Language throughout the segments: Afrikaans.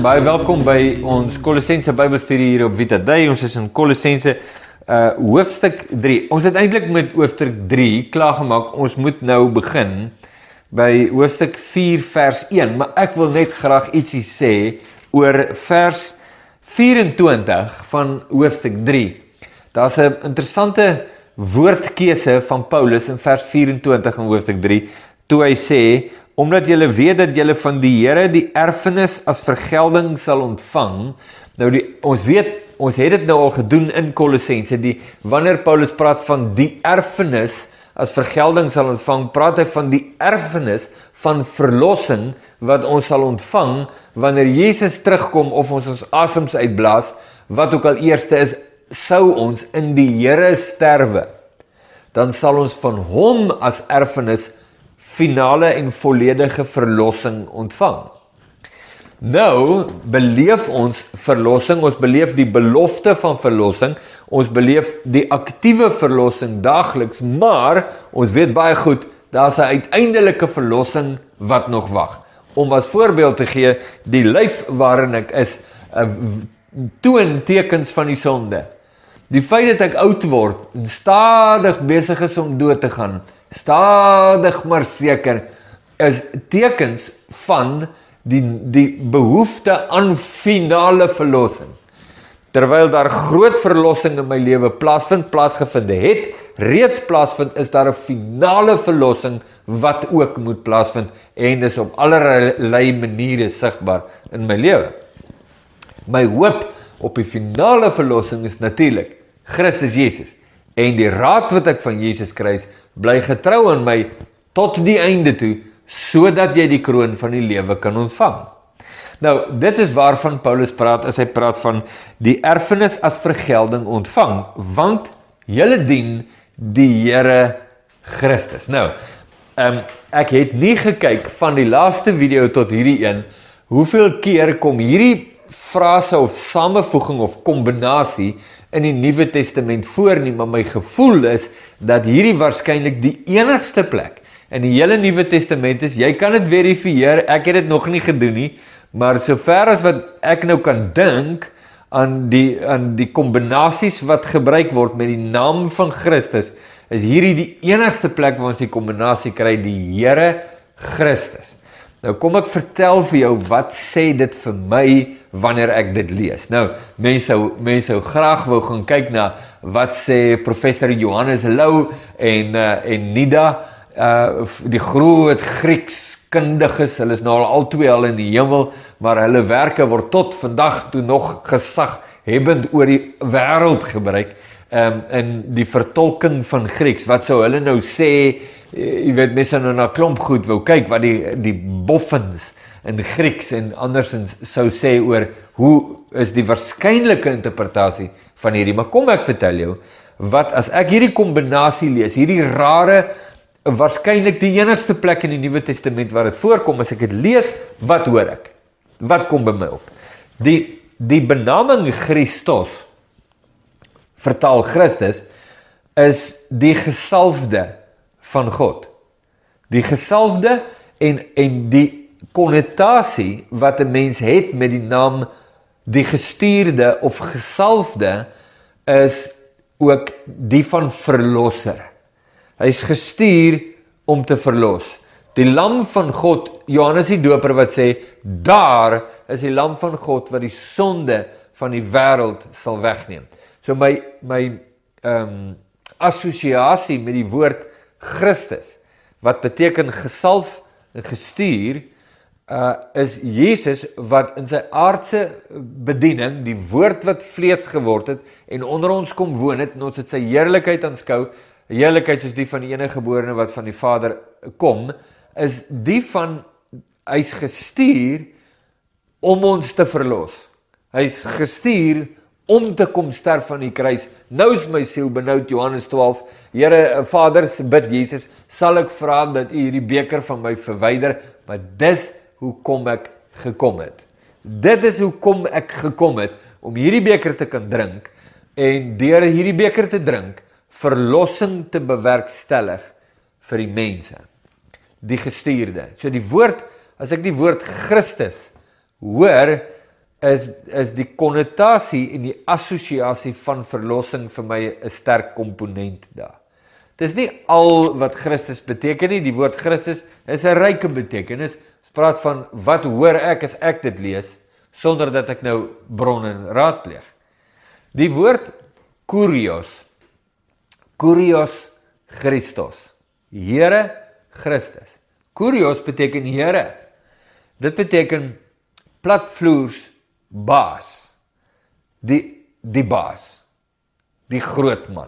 Baie welkom by ons Kolossense Bybelstudie hier op Vita Day. Ons is in Kolossense hoofstuk 3. Ons het eintlik met hoofstuk 3 klaargemaak. Ons moet nou begin by hoofstuk 4 vers 1, maar ek wil net graag ietsie sê oor vers 24 van hoofstuk 3. Daar's 'n interessante woordkeuse van Paulus in vers 24 in hoofstuk 3, toe hy sê, omdat julle weet dat julle van die Here die erfenis as vergelding sal ontvang. Nou ons het dit nou al gedoen in Kolossense, wanneer Paulus praat van die erfenis as vergelding sal ontvang, praat hy van die erfenis van verlossing wat ons sal ontvang wanneer Jesus terugkom of ons asems uitblaas, wat ook al eerste is, sou ons in die Here sterwe, dan sal ons van hom as erfenis finale en volledige verlossing ontvang. Nou beleef ons verlossing, ons beleef die belofte van verlossing, ons beleef die aktiewe verlossing daagliks, maar ons weet baie goed, daar's 'n uiteindelike verlossing wat nog wag. Om as voorbeeld te gee, die lyf waarin ek is, toon tekens van die sonde. Die feit dat ek oud word en stadig besig is om dood te gaan, stadig maar seker, is tekens van die behoefte aan finale verlossing. Terwyl daar groot verlossing in my lewe plaasgevind het, reeds plaasvind, is daar 'n finale verlossing wat ook moet plaasvind en is op allerlei maniere sigbaar in my lewe. My hoop op die finale verlossing is natuurlik Christus Jesus. En die raad wat ek van Jesus kry, bly getrou aan my tot die einde toe, sodat jy die kroon van die lewe kan ontvang. Nou, dit is waarvan Paulus praat as hy praat van die erfenis as vergelding ontvang, want julle dien die Here Christus. Nou, ek het nie gekyk van die laaste video tot hierdie een, hoeveel keer kom hierdie frase of samevoeging of kombinasie in die Nuwe Testament voor nie, maar my gevoel is dat hierdie waarskynlik die enigste plek in die hele Nuwe Testament is. Jy kan dit verifieer, ek het dit nog nie gedoen nie, maar sover as wat ek nou kan dink aan die kombinasies wat gebruik word met die naam van Christus, is hierdie die enigste plek waar ons die kombinasie kry, die Here Christus. Nou kom ek vertel vir jou, wat sê dit vir my wanneer ek dit lees? Nou, mense sou graag wou gaan kyk na wat sê professor Johannes Lou en Nida, die groot Griekskundiges, hulle is nou al twee al in die hemel, maar hulle werke word tot vandag toe nog gesaghebend oor die wêreld gebruik, in die vertolking van Grieks. Wat sou hulle nou sê? Jy weet, mense nou na klomp goed wou kyk wat die boffins in Grieks en andersins sou sê oor hoe is die waarskynlike interpretasie van hierdie. Maar kom ek vertel jou, wat as ek hierdie kombinasie lees, hierdie rare, waarskynlik die enigste plek in die Nuwe Testament waar dit voorkom, as ek dit lees, wat hoor ek? Wat kom by my op? Die benaming Christos, vertaal Christus, is die gesalfde van God. Die gesalfde en die konnotasie wat 'n mens het met die naam die gestuurde of gesalfde is ook die van verlosser. Hy is gestuur om te verlos. Die lam van God, Johannes die Doper wat sê, daar is die lam van God wat die sonde van die wêreld sal wegneem. So my assosiasie met die woord Christus, wat beteken gesalf en gestuur, is Jesus wat in sy aardse bediening, die woord wat vlees geword het en onder ons kom woon het, en ons het sy heerlikheid aanskou, heerlikheid soos die van die enige geborene wat van die Vader kom, is die van, hy's gestuur om ons te verlos. Hy's gestuur om te kom sterf aan die kruis. Nou is my siel benoud, Johannes 12, Here, Vader, bid Jesus, sal ek vra dat u hierdie beker van my verwyder, maar dis hoekom ek gekom het. Dit is hoekom ek gekom het, om hierdie beker te kan drink, en deur hierdie beker te drink, verlossing te bewerkstellig vir die mense. Die gestuurde. So die woord, as ek die woord Christus hoor, is die konnotasie en die assosiasie van verlossing vir my 'n sterk komponent daar. Dit is nie al wat Christus beteken nie, die woord Christus is 'n ryke betekenis. Ons praat van wat hoor ek as ek dit lees, sonder dat ek nou bronne raadpleeg. Die woord Kurios Christos, Here Christus. Kurios beteken Here. Dit beteken platvloers baas, die baas, die groot man.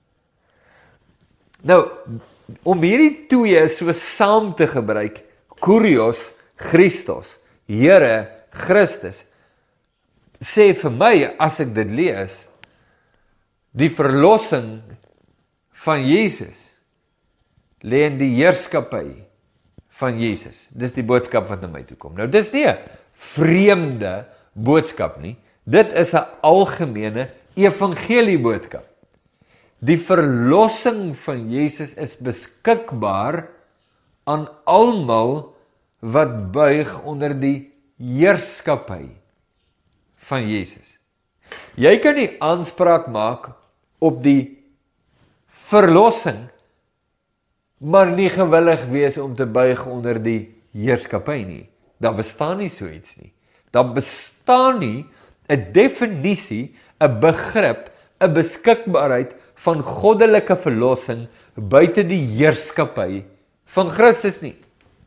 Nou, om hierdie twee so saam te gebruik, Kurios Christos, Here Christus, sê vir my, as ek dit lees, die verlossing van Jesus lê in die heerskappy van Jesus. Dis die boodskap wat na my toe kom. Nou, dis nie 'n vreemde boodskap nie. Dit is 'n algemene evangelie boodskap. Die verlossing van Jesus is beskikbaar aan almal wat buig onder die heerskappy van Jesus. Jy kan nie aanspraak maak op die verlossing, maar nie gewillig wees om te buig onder die heerskappy nie. Daar bestaan nie so iets nie. Daar bestaan nie 'n definisie, 'n begrip, 'n beskikbaarheid van goddelike verlossing buite die heerskappy van Christus nie.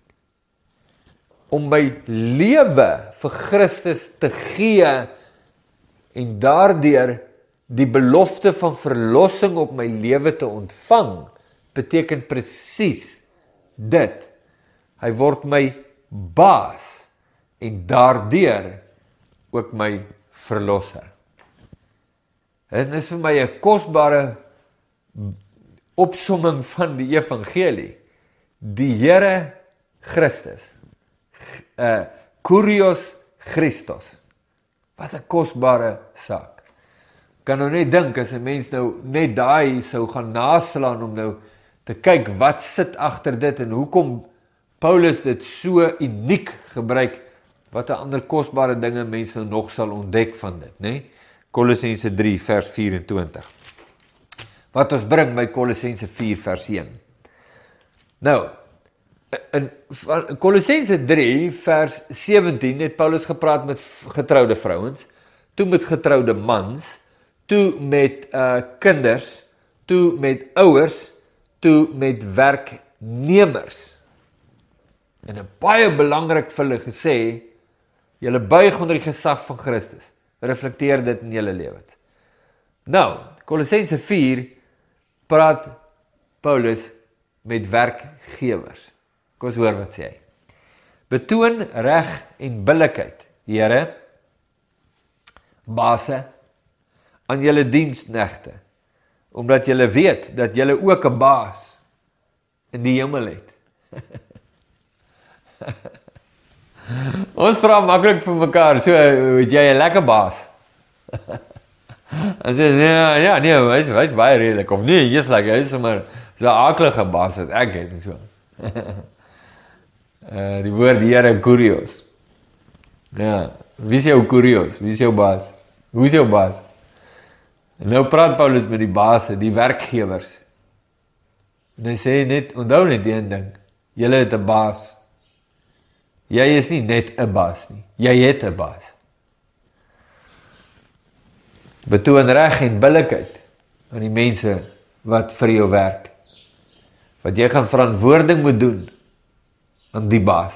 Om my lewe vir Christus te gee en daardeur die belofte van verlossing op my lewe te ontvang, beteken presies dit. Hy word my baas en daardeur ook my verlosser. Dit is vir my 'n kosbare opsomming van die evangelie. Die Here Christus. Kurios Christos. Wat 'n kosbare saak. Kan nou net dink as 'n mens nou net daai sou gaan naslaan om nou te kyk wat sit agter dit en hoekom Paulus dit so uniek gebruik, wat 'n ander kosbare dinge mense nog sal ontdek van dit, né? Kolossense 3 vers 24. Wat ons bring by Kolossense 4 vers 1. Nou, in Kolossense 3 vers 17 het Paulus gepraat met getroude vrouens, toe met getroude mans, toe met kinders, toe met ouers, toe met werknemers. En 'n baie belangrik vir hulle gesê, julle buig onder die gesag van Christus. Reflekteer dit in julle lewens. Nou, Kolossense 4 praat Paulus met werkgewers. Kom ons hoor wat sê hy. Betoon reg en billikheid, Here, baase, aan julle diensknegte, omdat julle weet dat julle ook 'n baas in die hemel het. Ons vra maklik vir mekaar, so het jy 'n lekker baas? En sê, nee, hy's baie redelik, of nee, jy's lekker, hy's sommer so 'n aaklige baas wat ek het, en so. Die woord Here Kurios. Ja, wie is jou Kurios? Wie is jou baas? Hoe is jou baas? En nou praat Paulus met die baase, die werkgewers. En hy sê net, onthou net die een ding, julle het 'n baas. Jy is nie net 'n baas nie, jy het 'n baas. Betoon reg en billikheid aan die mense wat vir jou werk. Wat jy gaan verantwoording moet doen aan die baas.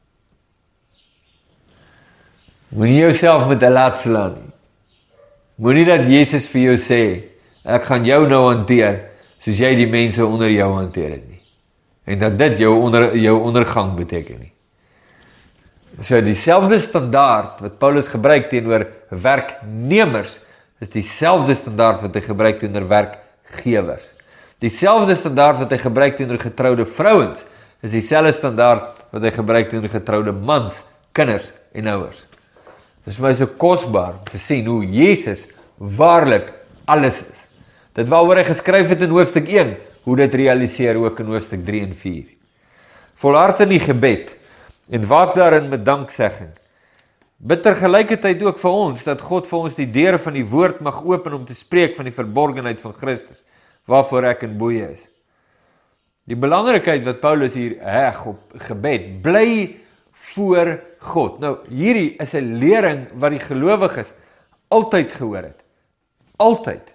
Moenie jouself met 'n laat slaan nie. Moenie dat Jesus vir jou sê, ek gaan jou nou hanteer, soos jy die mense onder jou hanteer het nie. En dat dit jou ondergang beteken nie. So dieselfde standaard wat Paulus gebruik teenoor werknemers, is dieselfde standaard wat hy gebruik teenoor werkgewers. Dieselfde standaard wat hy gebruik teenoor getroude vrouens, is dieselfde standaard wat hy gebruik teenoor getroude mans, kinders en ouers. Dit is vir my so kosbaar om te sien hoe Jesus waarlik alles is. Dit waaroor hy geskryf het in hoofstuk 1, hoe dit realiseer ook in hoofstuk 3 en 4. Volhard in die gebed en waak daarin met danksegging. Bid tergelykertyd ook vir ons, dat God vir ons die deure van die woord mag open om te spreek van die verborgenheid van Christus, waarvoor ek in boeie is. Die belangrikheid wat Paulus hier heg op gebed, bly voor God. Nou, hierdie is 'n lering wat die gelowiges altyd gehoor het. Altyd.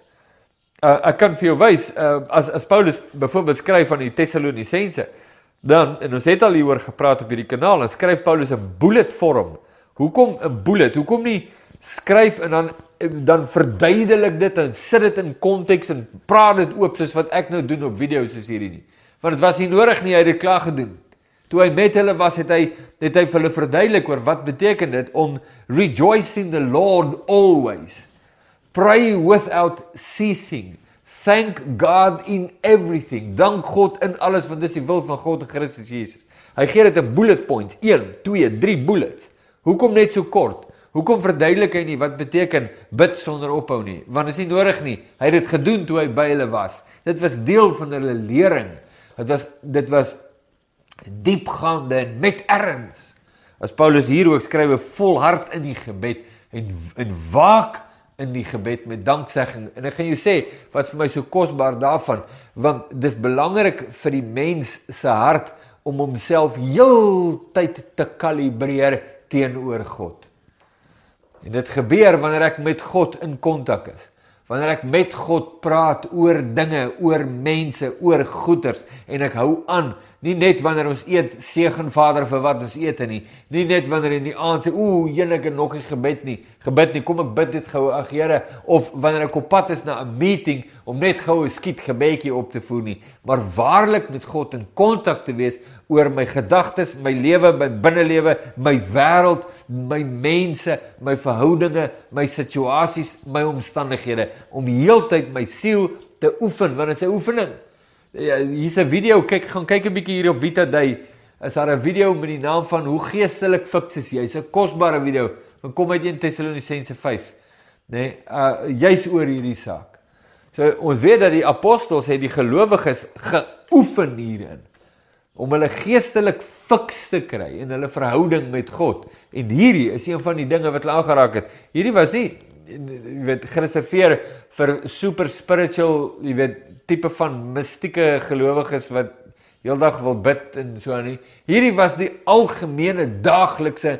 Ek kan vir jou wys, as Paulus byvoorbeeld skryf van die Tessalonisense, dan, en ons het al hieroor gepraat op hierdie kanaal, dan skryf Paulus 'n bullet vorm. Hoekom 'n bullet? Hoekom nie skryf en dan verduidelik dit en sit dit in konteks en praat dit oop soos wat ek nou doen op video's soos hierdie nie. Want dit was nie nodig nie, hy het dit klaar gedoen. Toe hy met hulle was, het hy vir hulle verduidelik oor wat beteken dit om rejoice in the Lord always. Pray without ceasing. Thank God in everything. Dank God in alles, want dis die wil van God en Christus Jesus. Hy gee dit in bullet points, 1, 2, 3 bullets. Hoekom net so kort? Hoekom verduidelik hy nie wat beteken bid sonder ophou nie? Want is nie nodig nie. Hy het dit gedoen toe hy by hulle was. Dit was deel van hulle lering. Dit was diepgaande en met erns. As Paulus hier ook skryf, volhard in die gebed en waak in die gebed met danksegging. En ek gaan jou sê, wat vir my so kosbaar daarvan, want dis belangrik vir die mens se hart om homself heeltyd te kalibreer teenoor God. En dit gebeur wanneer ek met God in kontak is. Wanneer ek met God praat oor dinge, oor mense, oor goeders, en ek hou aan, nie net wanneer ons eet, segen Vader vir wat ons eet nie, nie net wanneer in die aand sê, ek het nog nie gebid nie, kom ek bid dit gou, ag Here, of wanneer ek op pad is na 'n meeting, om net gou 'n skiet gebedjie op te voer nie, maar waarlik met God in kontak te wees, oor my gedagtes, my lewe, my binnelewe, my wêreld, my mense, my verhoudinge, my situasies, my omstandighede, om heeltyd my siel te oefen, want dit is 'n oefening. Hier's 'n video, gaan kyk 'n bietjie hier op Vita Day, is daar 'n video met die naam van hoe geestelik fiks is jy, is 'n kosbare video, van kom uit 1 Tessalonisense 5, nee, juis oor hierdie saak. So, ons weet dat die apostels het die gelowiges geoefen hierin, om hulle geestelik fiks te kry in hulle verhouding met God. En hierdie is een van die dinge wat hulle aangeraak het. Hierdie was nie, jy weet, gereserveer vir super spiritual, jy weet, tipe van mystieke gelowiges wat heeldag wil bid en so nie. Hierdie was die algemene daaglikse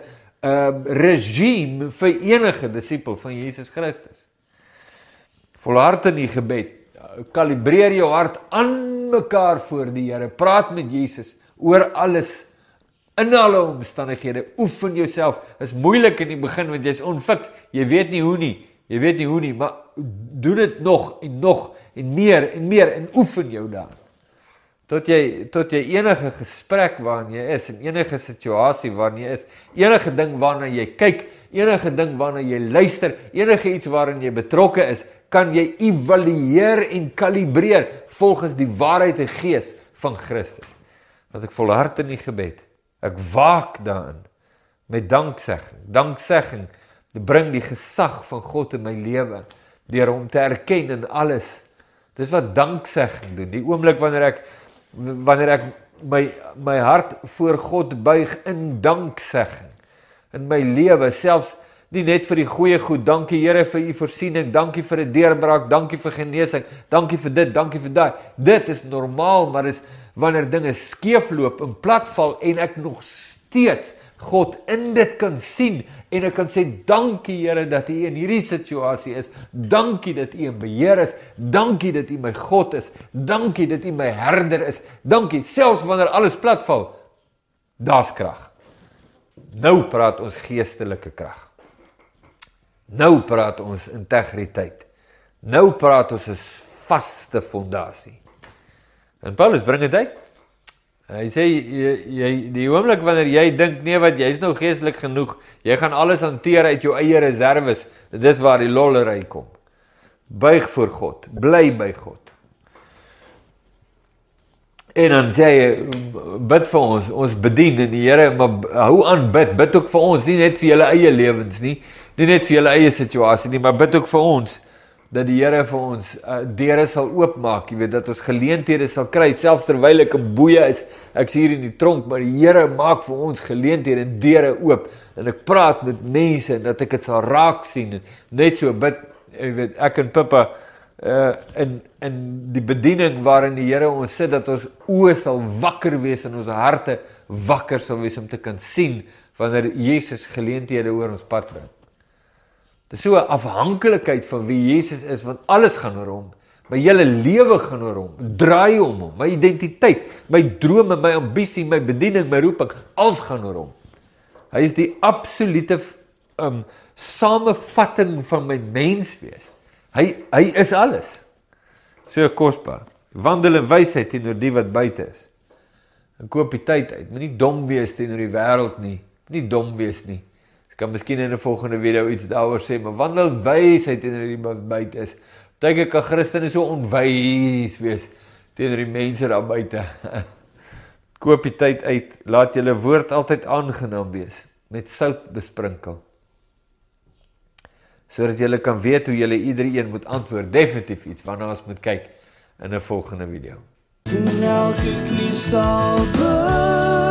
regime vir enige disipel van Jesus Christus. Volhard in die gebed, kalibreer jou hart aan mekaar voor die Here, praat met Jesus oor alles, in alle omstandighede, oefen jouself, is moeilik in die begin, want jy is onfiks, jy weet nie hoe nie, maar doen dit nog, en meer, en oefen jou daar, tot jy enige gesprek waarin jy is, en enige situasie waarin jy is, enige ding waarna jy kyk, enige ding waarna jy luister, enige iets waarin jy betrokke is, kan jy evalueer en kalibreer volgens die waarheid en gees van Christus. Want ek volhard in die gebed, ek waak daarin, met danksegging, dit bring die gesag van God in my lewe, deur hom te erken in alles. Dis wat danksegging doen, die oomblik wanneer ek my hart voor God buig in danksegging, in my lewe, selfs nie net vir die goeie goed, dankie Here vir u voorsiening, dankie vir 'n deurbraak, dankie vir genesing, dankie vir dit, dankie vir daai. Dit is normaal, maar is wanneer dinge skeefloop en platval en ek nog steeds God in dit kan sien en ek kan sê, dankie Here dat u in hierdie situasie is, dankie dat u in beheer is, dankie dat u my God is, dankie dat u my herder is, dankie, selfs wanneer alles platval, daar's krag. Nou praat ons geestelike krag. Nou praat ons integriteit. Nou praat ons 'n vaste fondasie. En Paulus bring dit uit. Hy sê, die oomblik wanneer jy dink, nee wat, jy is nou geestelik genoeg, jy gaan alles hanteer uit jou eie reserves, dis waar die lollery kom. Buig voor God, bly by God. En dan sê hy, bid vir ons bedien in die Here, maar hou aan bid ook vir ons, nie net vir julle eie lewens nie net vir julle eie situasie nie, maar bid ook vir ons, dat die Here vir ons deure sal oopmaak, jy weet, dat ons geleenthede sal kry, selfs terwyl ek 'n boeie is, ek's hier in die tronk, maar die Here maak vir ons geleenthede en deure oop, en ek praat met mense, en dat ek dit sal raak sien, en net so bid, jy weet, ek en Pippa, in die bediening waarin die Here ons sit, dat ons oë sal wakker wees, en ons harte wakker sal wees, om te kan sien, wanneer Jesus geleenthede oor ons pad bring. Dit is so 'n afhanklikheid van wie Jesus is, want alles gaan oor hom. My hele lewe gaan oor hom, draai om hom, my identiteit, my drome, my ambisie, my bediening, my roeping, alles gaan oor hom. Hy is die absolute samevatting van my menswees. Hy is alles. So kosbaar. Wandel in wysheid teenoor die wat buite is. En koop die tyd uit. Moenie dom wees teenoor die wêreld nie. Moenie dom wees nie. Ek kan miskien in 'n volgende video iets daaroor sê, maar wandel wysheid teenoor die wat buite is. Partykeer kan Christene so onwys wees teenoor die mense daar buite. Koop die tyd uit. Laat julle woord altyd aangenaam wees, met sout besprinkel, sodat julle kan weet hoe julle iedereen moet antwoord. Definitief iets waarna ons moet kyk in 'n volgende video. En elke knie sal buig.